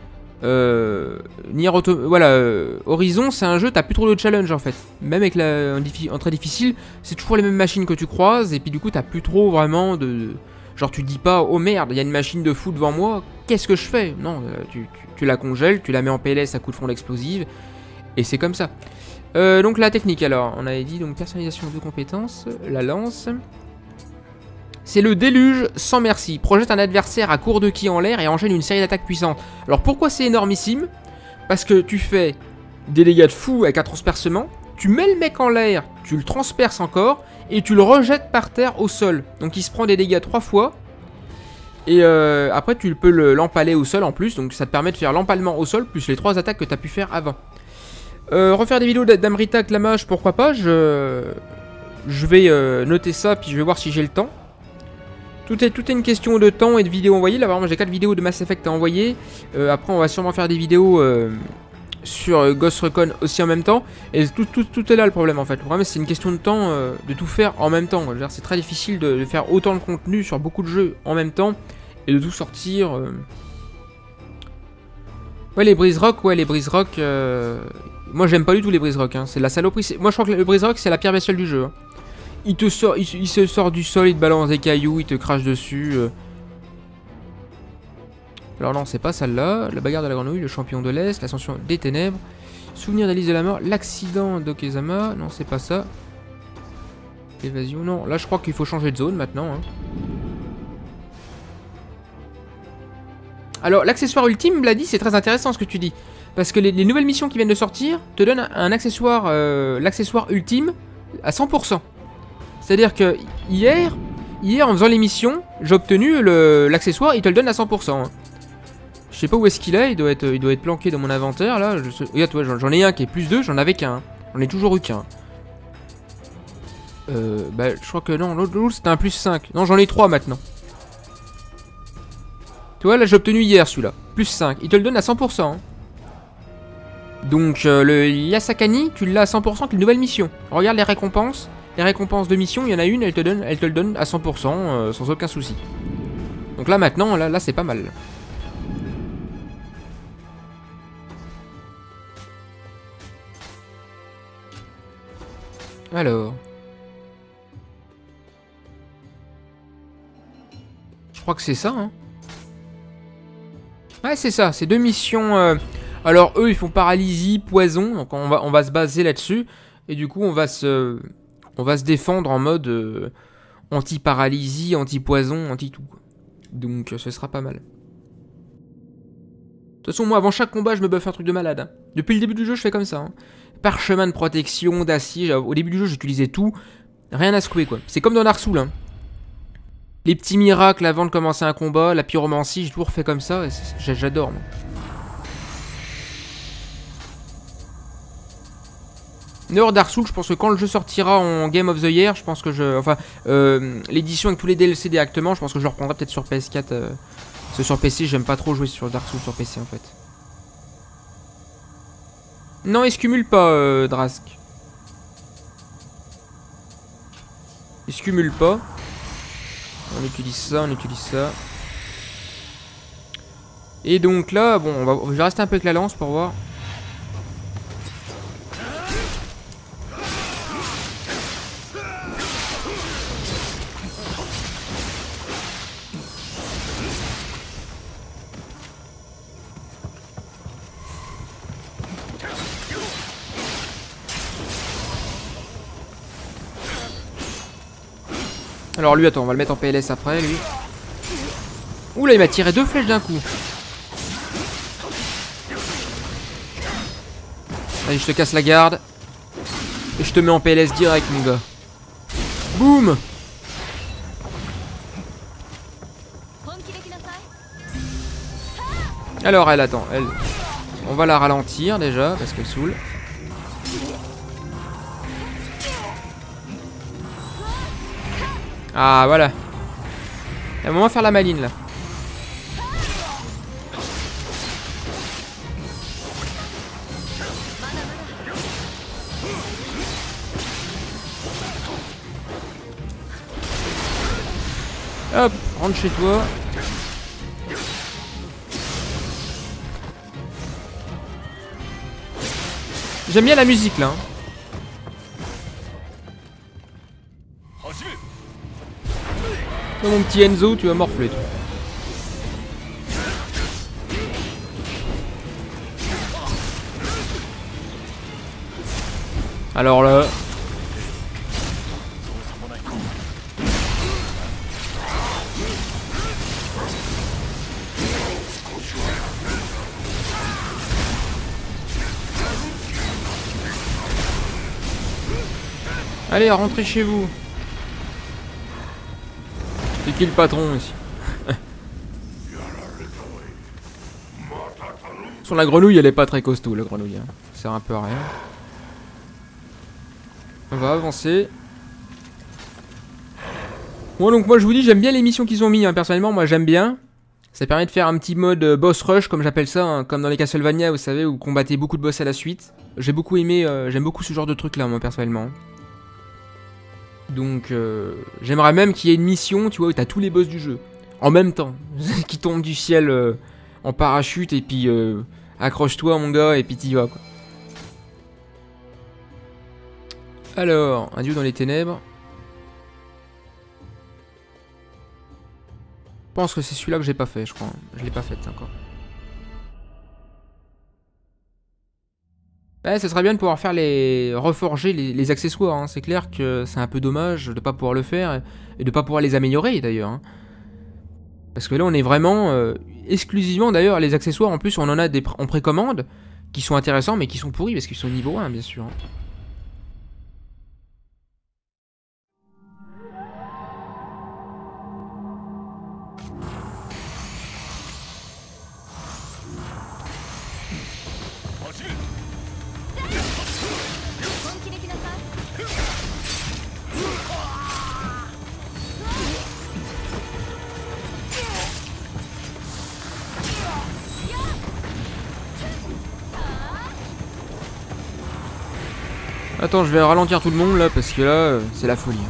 [SPEAKER 1] Horizon, c'est un jeu, t'as plus trop de challenge, en fait. Même avec en très difficile, c'est toujours les mêmes machines que tu croises, et puis du coup, t'as plus trop vraiment de... Genre, tu te dis pas, oh merde, il y a une machine de fou devant moi, qu'est-ce que je fais? Non, tu la congèles, tu la mets en PLS à coup de fronde explosive, et c'est comme ça. Donc la technique alors, on avait dit donc personnalisation de compétences, la lance. C'est le déluge sans merci. Projette un adversaire à court de ki en l'air et enchaîne une série d'attaques puissantes. Alors pourquoi c'est énormissime? Parce que tu fais des dégâts de fou avec un transpercement, tu mets le mec en l'air, tu le transperces encore, et tu le rejettes par terre au sol. Donc il se prend des dégâts 3 fois. Et après tu peux l'empaler au sol en plus, donc ça te permet de faire l'empalement au sol, plus les 3 attaques que tu as pu faire avant. Refaire des vidéos d'Amrita Clamage, pourquoi pas, je vais noter ça, puis je vais voir si j'ai le temps. Tout est une question de temps et de vidéos envoyées. Là, vraiment, j'ai 4 vidéos de Mass Effect à envoyer. Après, on va sûrement faire des vidéos sur Ghost Recon aussi en même temps. Et tout est là le problème, en fait. Le problème, c'est une question de temps de tout faire en même temps. C'est très difficile de faire autant de contenu sur beaucoup de jeux en même temps et de tout sortir. Ouais, les Breeze Rock, moi, j'aime pas du tout les Breeze Rock. Hein. C'est de la saloperie. Moi, je crois que le Breeze Rock, c'est la pire bestiole du jeu. Hein. Il se sort du sol, il te balance des cailloux, il te crache dessus. Alors non, c'est pas celle-là. La bagarre de la grenouille, le champion de l'Est, l'ascension des ténèbres, souvenir d'Alice de la mort, l'accident d'Okezama. Non, c'est pas ça. Évasion, non. Là, je crois qu'il faut changer de zone maintenant. Hein. Alors, l'accessoire ultime, Blady, c'est très intéressant ce que tu dis. Parce que les nouvelles missions qui viennent de sortir te donnent un accessoire, l'accessoire ultime à 100%. C'est-à-dire que hier, en faisant l'émission, j'ai obtenu l'accessoire, il te le donne à 100%. Hein. Je sais pas où est-ce qu'il est, il doit être planqué dans mon inventaire là. Regarde, toi, j'en ai un qui est plus 2, j'en avais qu'un. J'en ai toujours eu qu'un. Bah, je crois que non, l'autre c'était un plus 5. Non, j'en ai 3 maintenant. Tu vois, là j'ai obtenu hier celui-là. Plus 5. Il te le donne à 100%. Hein. Donc, le Yasakani, tu l'as à 100% avec une nouvelle mission. Regarde les récompenses. Les récompenses de mission, il y en a une, elle te le donne à 100%, sans aucun souci. Donc là maintenant, là c'est pas mal. Alors. Je crois que c'est ça, hein. Ouais, c'est ça, c'est 2 missions. Alors eux, ils font paralysie, poison, donc on va se baser là-dessus. Et du coup, on va se défendre en mode anti-paralysie, anti-poison, anti-tout. Donc ce sera pas mal. De toute façon, moi, avant chaque combat, je me buffe un truc de malade. Hein. Depuis le début du jeu, je fais comme ça. Hein. Parchemin de protection, d'acier. Au début du jeu, j'utilisais tout. Rien à secouer, quoi. C'est comme dans Dark Souls. Hein. Les petits miracles avant de commencer un combat, la pyromancie, j'ai toujours fait comme ça. J'adore, moi. D'ailleurs, Dark Souls, je pense que quand le jeu sortira en Game of the Year, je pense que l'édition avec tous les DLC directement, je pense que je le reprendrai peut-être sur PS4. Parce que sur PC, j'aime pas trop jouer sur Dark Souls sur PC en fait. Non, il se cumule pas, Drask. Il se cumule pas. On utilise ça, on utilise ça. Et donc là, bon, je vais rester un peu avec la lance pour voir. Alors lui, attends, on va le mettre en PLS après, lui. Oula, il m'a tiré 2 flèches d'un coup. Allez, je te casse la garde. Et je te mets en PLS direct, mon gars. Boum. Alors, elle, attend. On va la ralentir, déjà, parce qu'elle saoule. Ah, voilà. Il y a un moment de faire la maline, là. Hop, rentre chez toi. J'aime bien la musique, là. Hein. Toi, mon petit Enzo, tu vas morfler, toi. Alors là... Allez, rentrez chez vous. C'est qui le patron ici? Sur la grenouille, elle est pas très costaud, la grenouille. Hein. Ça sert un peu à rien. On va avancer. Bon, donc moi je vous dis, j'aime bien les missions qu'ils ont mis. Hein. Personnellement, moi j'aime bien. Ça permet de faire un petit mode boss rush, comme j'appelle ça, hein, comme dans les Castlevania, vous savez, où vous combattez beaucoup de boss à la suite. J'ai beaucoup aimé, j'aime beaucoup ce genre de truc là, moi personnellement. Donc, j'aimerais même qu'il y ait une mission, tu vois, où t'as tous les boss du jeu. En même temps, qui tombent du ciel en parachute, et puis accroche-toi mon gars, et puis t'y vas quoi. Alors, un dieu dans les ténèbres. Je pense que c'est celui-là que j'ai pas fait, je crois. Je l'ai pas fait encore. Ouais, ça serait bien de pouvoir faire reforger les accessoires. Hein. C'est clair que c'est un peu dommage de pas pouvoir le faire et de pas pouvoir les améliorer d'ailleurs. Hein. Parce que là, on est vraiment exclusivement d'ailleurs les accessoires. En plus, on en a en précommande qui sont intéressants, mais qui sont pourris parce qu'ils sont niveau 1, bien sûr. Hein. Attends, je vais ralentir tout le monde là parce que là, c'est la folie.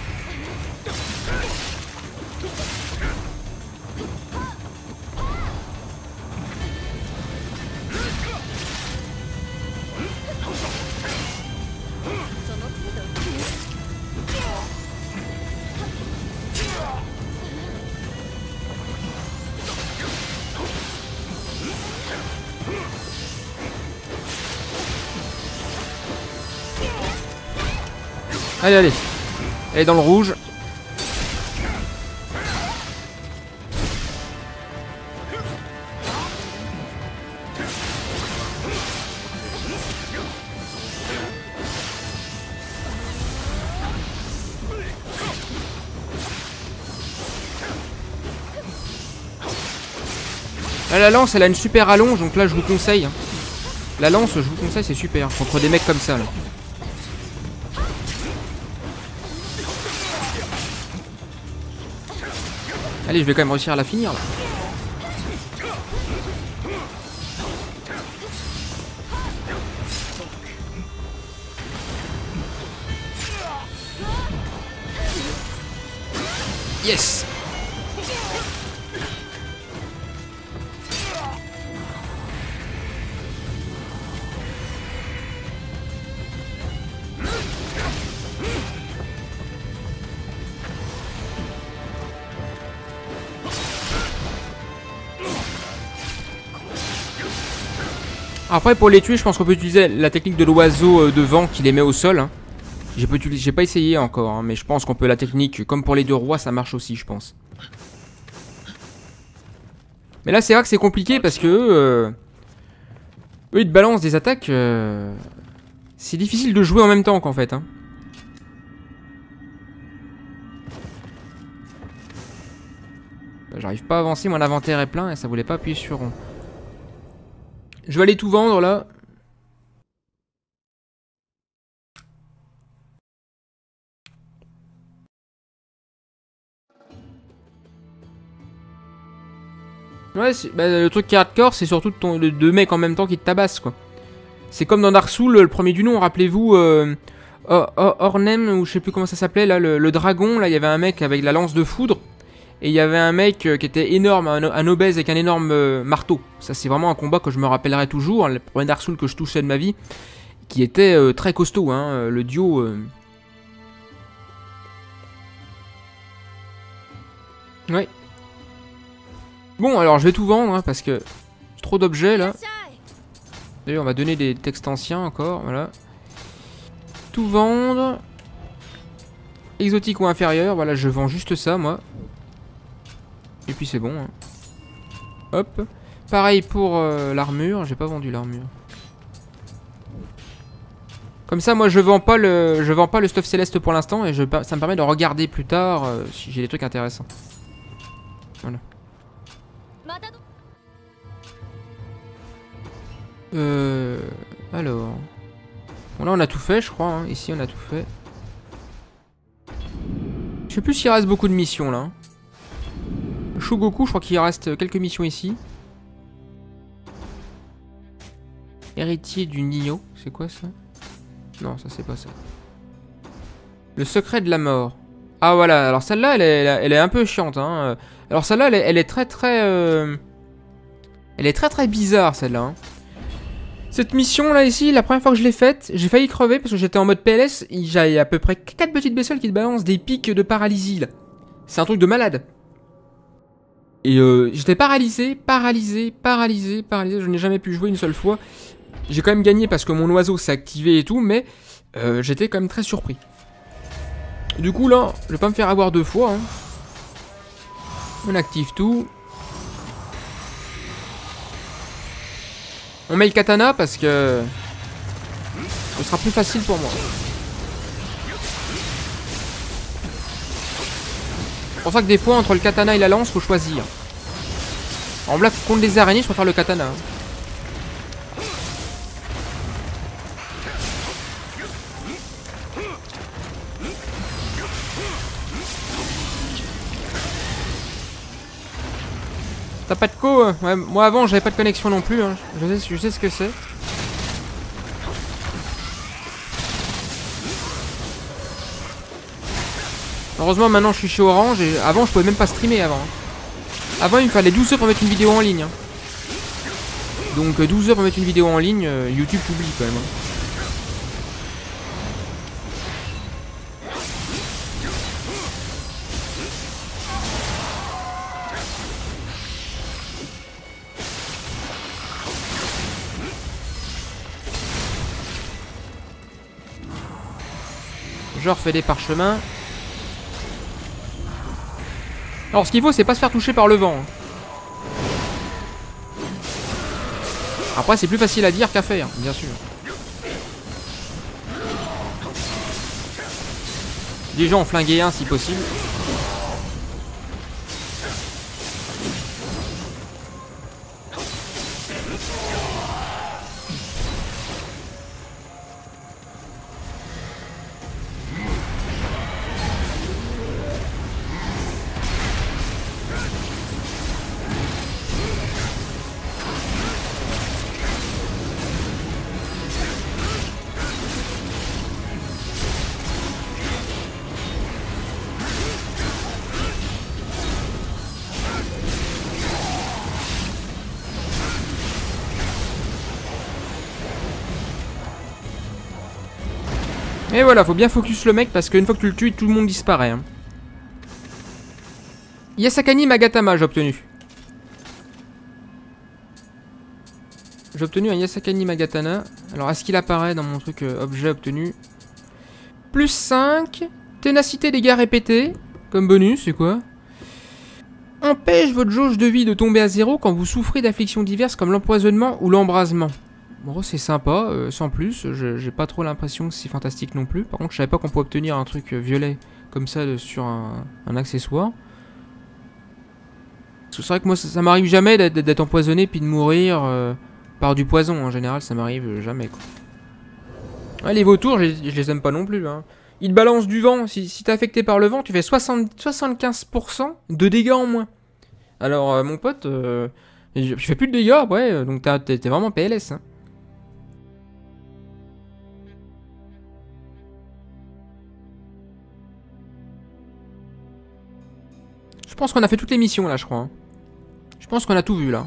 [SPEAKER 1] Allez, allez. Elle est dans le rouge. Là, la lance, elle a une super allonge, donc là, je vous conseille. Hein. La lance, je vous conseille, c'est super. Contre des mecs comme ça, là. Allez, je vais quand même réussir à la finir là. Yes. Après, pour les tuer, je pense qu'on peut utiliser la technique de l'oiseau de vent qui les met au sol. Hein. J'ai pas essayé encore, hein, mais je pense qu'on peut la technique, comme pour les deux rois, ça marche aussi, je pense. Mais là, c'est vrai que c'est compliqué parce que eux, ils te balancent des attaques. C'est difficile de jouer en même temps qu'en fait. Hein. J'arrive pas à avancer, mon inventaire est plein et ça voulait pas appuyer sur rond. Je vais aller tout vendre là. Ouais, bah, le truc qui est hardcore, c'est surtout les deux mecs en même temps qui te tabassent quoi. C'est comme dans Dark Souls, le premier du nom, rappelez-vous, Ornem, ou je sais plus comment ça s'appelait, là, le dragon, là, il y avait un mec avec la lance de foudre. Et il y avait un mec qui était énorme, un obèse avec un énorme marteau. Ça, c'est vraiment un combat que je me rappellerai toujours. Le premier Dark Souls que je touchais de ma vie. Qui était très costaud, hein. Le duo. Ouais. Bon, alors je vais tout vendre, hein, parce que j'ai trop d'objets là. D'ailleurs, on va donner des textes anciens encore. Voilà. Tout vendre. Exotique ou inférieur. Voilà, je vends juste ça, moi. Et puis c'est bon. Hein. Hop. Pareil pour l'armure. J'ai pas vendu l'armure. Comme ça, moi, je vends pas le stuff céleste pour l'instant et ça me permet de regarder plus tard si j'ai des trucs intéressants. Voilà. Alors. Bon, là, on a tout fait, je crois. Hein. Ici, on a tout fait. Je sais plus s'il reste beaucoup de missions là. Shogoku, je crois qu'il reste quelques missions ici. Héritier du Nio, c'est quoi ça? Non, ça c'est pas ça. Le secret de la mort. Ah voilà, alors celle-là, elle est un peu chiante. Hein. Alors celle-là, elle est très très... Elle est très très bizarre celle-là. Hein. Cette mission là ici, la première fois que je l'ai faite, j'ai failli crever parce que j'étais en mode PLS. J'ai à peu près 4 petites bestioles qui te balancent des pics de paralysie là. C'est un truc de malade. Et j'étais paralysé. Je n'ai jamais pu jouer une seule fois. J'ai quand même gagné parce que mon oiseau s'est activé et tout, mais j'étais quand même très surpris. Du coup là, je vais pas me faire avoir deux fois. Hein. On active tout. On met le katana parce que ce sera plus facile pour moi. C'est pour ça que des fois, entre le katana et la lance, faut choisir. En blague, contre les araignées, je préfère le katana. T'as pas de co? Ouais, moi avant, j'avais pas de connexion non plus. Hein. Je sais ce que c'est. Heureusement maintenant je suis chez Orange et avant je pouvais même pas streamer avant. Avant il me fallait 12 heures pour mettre une vidéo en ligne. Hein. Donc 12 heures pour mettre une vidéo en ligne, YouTube t'oublie quand même. Hein. Je refais des parchemins. Alors ce qu'il faut c'est pas se faire toucher par le vent. Hein. Après c'est plus facile à dire qu'à faire, bien sûr. Déjà en flinguer un si possible. Et voilà, faut bien focus le mec parce qu'une fois que tu le tues, tout le monde disparaît. Hein. Yasakani Magatama, j'ai obtenu. J'ai obtenu un Yasakani Magatana. Alors, est-ce qu'il apparaît dans mon truc objet obtenu? Plus 5. Ténacité dégâts répétés. Comme bonus, c'est quoi? Empêche votre jauge de vie de tomber à 0 quand vous souffrez d'afflictions diverses comme l'empoisonnement ou l'embrasement. Bon, c'est sympa, sans plus. J'ai pas trop l'impression que c'est fantastique non plus. Par contre, je savais pas qu'on pouvait obtenir un truc violet comme ça sur un accessoire. C'est vrai que moi, ça m'arrive jamais d'être empoisonné puis de mourir par du poison. En général, ça m'arrive jamais, quoi. Ouais, les vautours, je les aime pas non plus. Hein. Ils te balancent du vent. Si t'es affecté par le vent, tu fais 75% de dégâts en moins. Alors, mon pote, je fais plus de dégâts, ouais. Donc, t'es vraiment PLS, hein. Je pense qu'on a fait toutes les missions là, je crois. Hein. Je pense qu'on a tout vu là.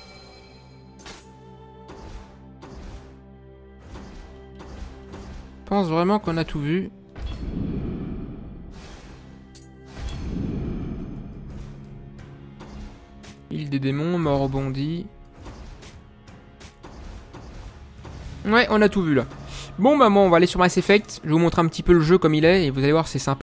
[SPEAKER 1] Je pense vraiment qu'on a tout vu. Île des démons, mort au bandit. Ouais, on a tout vu là. Bon bah moi on va aller sur Mass Effect. Je vais vous montrer un petit peu le jeu comme il est et vous allez voir c'est sympa.